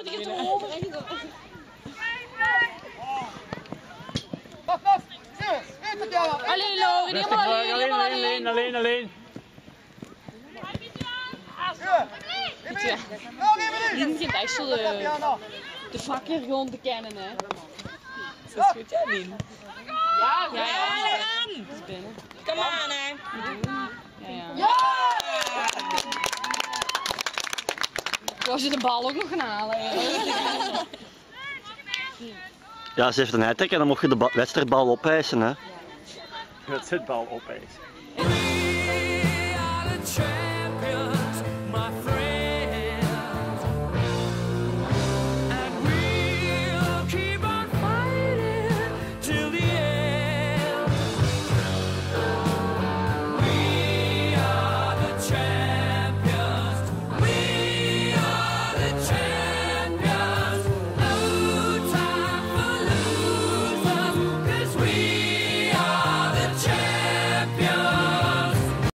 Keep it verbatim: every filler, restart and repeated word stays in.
die gaat er over en je alleen Laurie, die helemaal alleen, helemaal alleen. Alleen, alleen. Die begint echt zo de, de vakker gewoon te kennen, hè. Dat is goed, ja, Lien. Ja, ja, ja. Dat is binnen. Kom aan, hè. Ja, ja. Ik wou ze de bal ook nog gaan halen. Ja, ze heeft een uittrek en dan mocht je de wedstrijdbal opeisen, hè. Het zit bal opeisen.